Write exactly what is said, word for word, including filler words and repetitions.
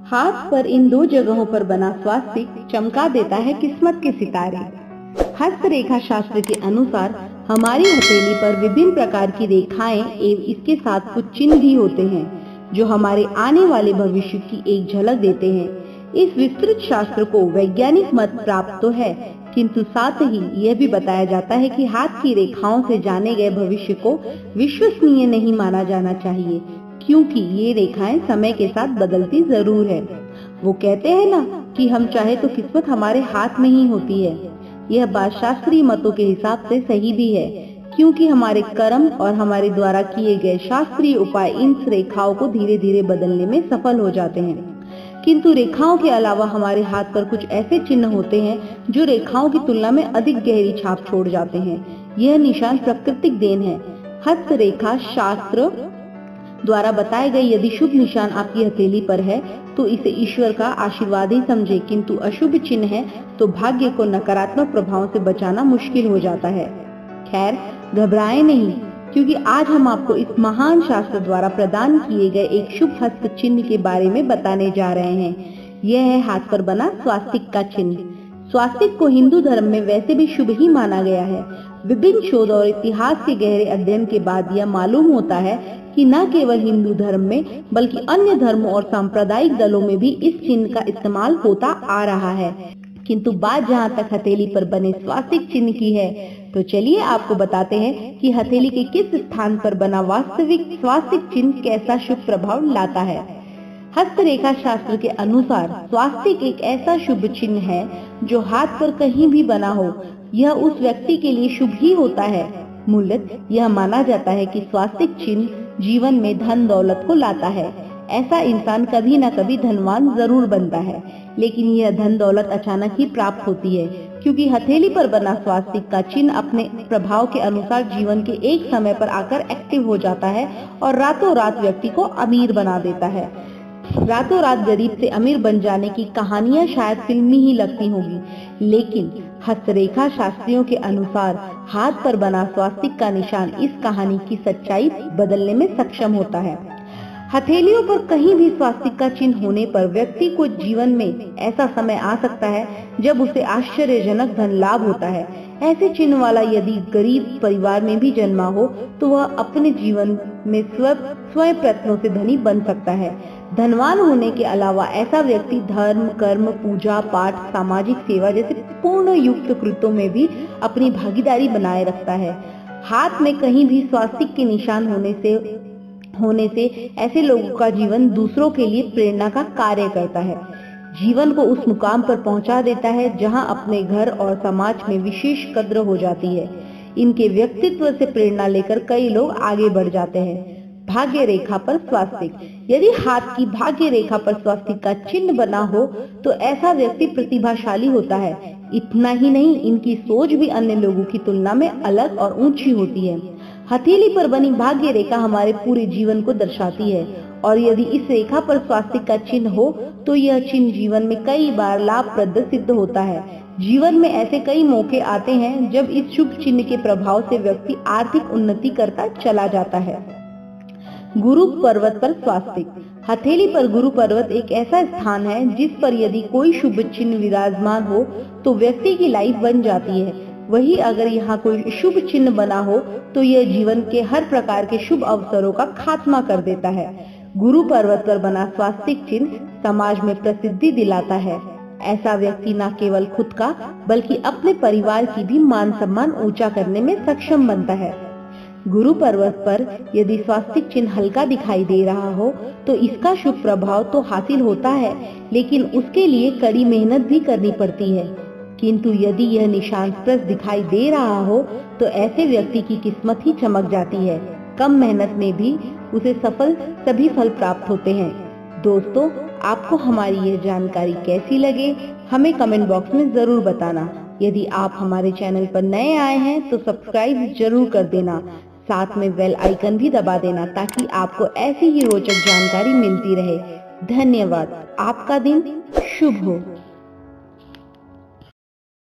हाथ पर इन दो जगहों पर बना स्वास्तिक चमका देता है किस्मत के सितारे। हस्तरेखा शास्त्र के अनुसार हमारी हथेली पर विभिन्न प्रकार की रेखाएं एवं इसके साथ कुछ चिन्ह भी होते हैं जो हमारे आने वाले भविष्य की एक झलक देते हैं। इस विस्तृत शास्त्र को वैज्ञानिक मत प्राप्त तो है, किंतु साथ ही यह भी बताया जाता है कि हाथ की रेखाओं से जाने गए भविष्य को विश्वसनीय नहीं माना जाना चाहिए, क्योंकि ये रेखाएं समय के साथ बदलती जरूर है। वो कहते हैं ना कि हम चाहे तो किस्मत हमारे हाथ में ही होती है। यह बात शास्त्रीय मतों के हिसाब से सही भी है, क्योंकि हमारे कर्म और हमारे द्वारा किए गए शास्त्रीय उपाय इन रेखाओं को धीरे धीरे बदलने में सफल हो जाते हैं। किंतु रेखाओं के अलावा हमारे हाथ पर कुछ ऐसे चिन्ह होते हैं जो रेखाओं की तुलना में अधिक गहरी छाप छोड़ जाते हैं। यह निशान प्राकृतिक देन है। हस्तरेखा शास्त्र द्वारा बताए गए यदि शुभ निशान आपकी हथेली पर है तो इसे ईश्वर का आशीर्वाद ही समझे, किंतु अशुभ चिन्ह है तो भाग्य को नकारात्मक प्रभाव से बचाना मुश्किल हो जाता है। खैर, घबराएं नहीं, क्योंकि आज हम आपको इस महान शास्त्र द्वारा प्रदान किए गए एक शुभ हस्त चिन्ह के बारे में बताने जा रहे हैं। यह है हाथ पर बना स्वास्तिक का चिन्ह। स्वास्तिक को हिंदू धर्म में वैसे भी शुभ ही माना गया है। विभिन्न शोध और इतिहास के गहरे अध्ययन के बाद यह मालूम होता है कि न केवल हिंदू धर्म में बल्कि अन्य धर्मों और सांप्रदायिक दलों में भी इस चिन्ह का इस्तेमाल होता आ रहा है। किंतु बात जहाँ तक हथेली पर बने स्वास्तिक चिन्ह की है, तो चलिए आपको बताते हैं कि हथेली के किस स्थान पर बना वास्तविक स्वास्तिक चिन्ह कैसा शुभ प्रभाव लाता है। हस्तरेखा शास्त्र के अनुसार स्वास्तिक एक ऐसा शुभ चिन्ह है जो हाथ पर कहीं भी बना हो, यह उस व्यक्ति के लिए शुभ ही होता है। मूलतः यह माना जाता है कि स्वास्तिक चिन्ह जीवन में धन दौलत को लाता है। ऐसा इंसान कभी न कभी धनवान जरूर बनता है, लेकिन यह धन दौलत अचानक ही प्राप्त होती है, क्योंकि हथेली पर बना स्वास्तिक का चिन्ह अपने प्रभाव के अनुसार जीवन के एक समय पर आकर एक्टिव हो जाता है और रातों रात व्यक्ति को अमीर बना देता है। रातों रात गरीब से अमीर बन जाने की कहानियां शायद फिल्मी ही लगती होगी, लेकिन हस्तरेखा शास्त्रियों के अनुसार हाथ पर बना स्वास्तिक का निशान इस कहानी की सच्चाई बदलने में सक्षम होता है। हथेलियों पर कहीं भी स्वास्तिक का चिन्ह होने पर व्यक्ति को जीवन में ऐसा समय आ सकता है जब उसे आश्चर्यजनक धन लाभ होता है। ऐसे चिन्ह वाला यदि गरीब परिवार में भी जन्मा हो तो वह अपने जीवन में स्वयं प्रयत्नों से धनी बन सकता है। धनवान होने के अलावा ऐसा व्यक्ति धर्म, कर्म, पूजा पाठ, सामाजिक सेवा जैसे पूर्ण युक्त कृत्यों में भी अपनी भागीदारी बनाए रखता है। हाथ में कहीं भी स्वास्तिक के निशान होने से होने से ऐसे लोगों का जीवन दूसरों के लिए प्रेरणा का कार्य करता है, जीवन को उस मुकाम पर पहुंचा देता है जहां अपने घर और समाज में विशेष कद्र हो जाती है। इनके व्यक्तित्व से प्रेरणा लेकर कई लोग आगे बढ़ जाते हैं। भाग्य रेखा पर स्वास्तिक। यदि हाथ की भाग्य रेखा पर स्वास्तिक का चिन्ह बना हो तो ऐसा व्यक्ति प्रतिभाशाली होता है। इतना ही नहीं, इनकी सोच भी अन्य लोगों की तुलना में अलग और ऊंची होती है। हथेली पर बनी भाग्य रेखा हमारे पूरे जीवन को दर्शाती है, और यदि इस रेखा पर स्वास्तिक का चिन्ह हो तो यह चिन्ह जीवन में कई बार लाभप्रद सिद्ध होता है। जीवन में ऐसे कई मौके आते हैं जब इस शुभ चिन्ह के प्रभाव से व्यक्ति आर्थिक उन्नति करता चला जाता है। गुरु पर्वत पर स्वास्तिक। हथेली पर गुरु पर्वत एक ऐसा स्थान है जिस पर यदि कोई शुभ चिन्ह विराजमान हो तो व्यक्ति की लाइफ बन जाती है। वही अगर यहाँ कोई शुभ चिन्ह बना हो तो यह जीवन के हर प्रकार के शुभ अवसरों का खात्मा कर देता है। गुरु पर्वत पर बना स्वास्तिक चिन्ह समाज में प्रसिद्धि दिलाता है। ऐसा व्यक्ति न केवल खुद का बल्कि अपने परिवार की भी मान सम्मान ऊंचा करने में सक्षम बनता है। गुरु पर्वत पर यदि स्वास्तिक चिन्ह हल्का दिखाई दे रहा हो तो इसका शुभ प्रभाव तो हासिल होता है, लेकिन उसके लिए कड़ी मेहनत भी करनी पड़ती है। किंतु यदि यह निशान स्पष्ट दिखाई दे रहा हो तो ऐसे व्यक्ति की किस्मत ही चमक जाती है। कम मेहनत में भी उसे सफल सभी फल प्राप्त होते हैं। दोस्तों, आपको हमारी यह जानकारी कैसी लगे हमें कमेंट बॉक्स में जरूर बताना। यदि आप हमारे चैनल पर नए आए हैं तो सब्सक्राइब जरूर कर देना, साथ में बेल आइकन भी दबा देना ताकि आपको ऐसी ही रोचक जानकारी मिलती रहे। धन्यवाद। आपका दिन शुभ हो।